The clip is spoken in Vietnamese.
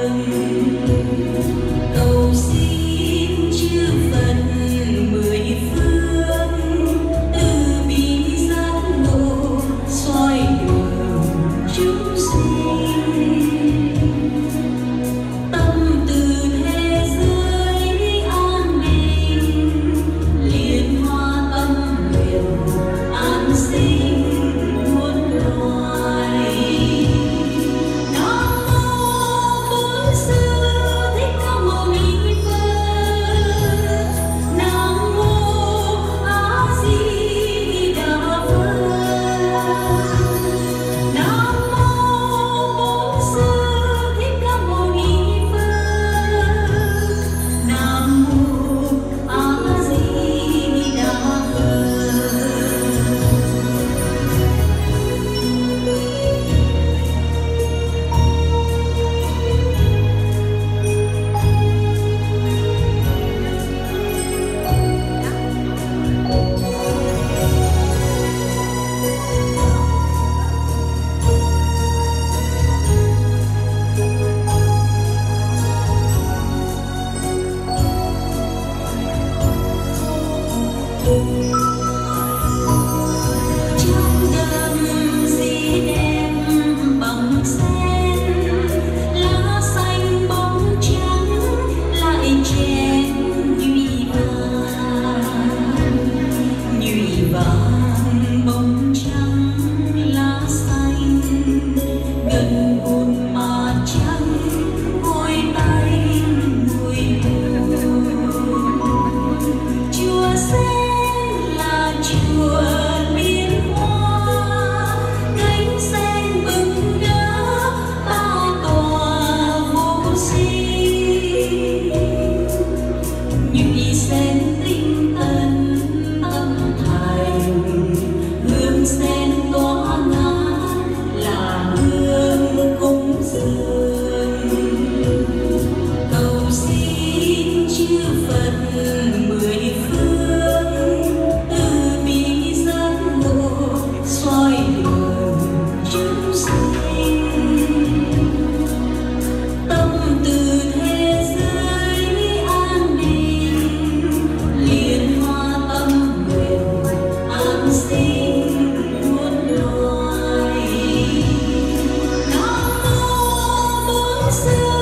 cầu xin chư Phật mười phương từ bi giác ngộ soi đường chúng sinh. Tâm từ thế giới an bình, liên hoa tâm nguyện an sinh muôn loài. Nam mô Bổn Sư Thích Ca Mâu Ni Phật. Nam mô A Di Đà Phật. Nam mô Bổn Sư Thích Ca Mâu Ni Phật. Nam mô A Di Đà Phật. Trong đêm di đem bằng sen, lá xanh bóng trắng lại chén nhụy vàng bóng trắng lá xanh, gần buồn mà trắng ngôi tay ngồi buồn. Chùa sen là chùa biến hoa, cánh sen bừng đỡ ba tòa vô sinh. Nhụy sen tinh tấn tâm thành, hương sen tỏa ngát là hương cúng dường. Cầu xin chư Phật mười phương từ bi giác ngộ soi đường chúng sinh. Tâm từ thế giới an bình, liên hoa tâm nguyện an sinh muôn loài. Nam mô Bổn Sư